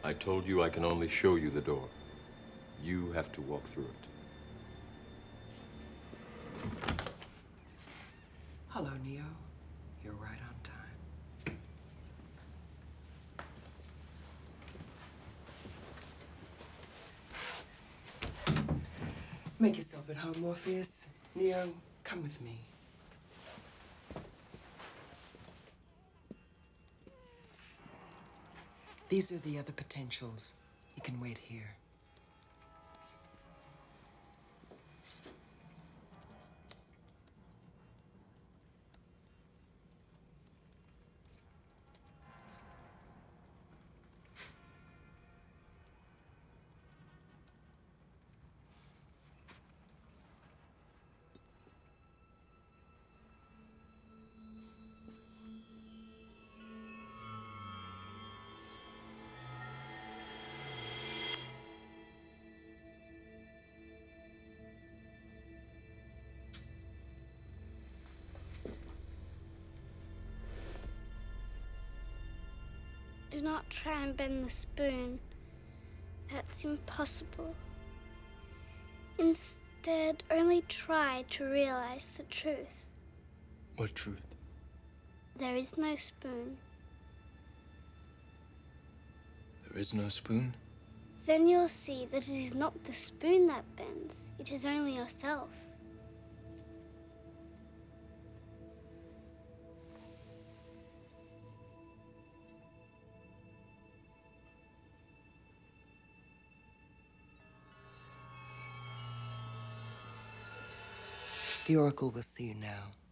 I told you I can only show you the door. You have to walk through it. Hello, Neo. You're right on time. Make yourself at home, Morpheus. Neo, come with me. These are the other potentials. You can wait here. Do not try and bend the spoon. That's impossible. Instead, only try to realize the truth. What truth? There is no spoon. There is no spoon? Then you'll see that it is not the spoon that bends. It is only yourself. The Oracle will see you now.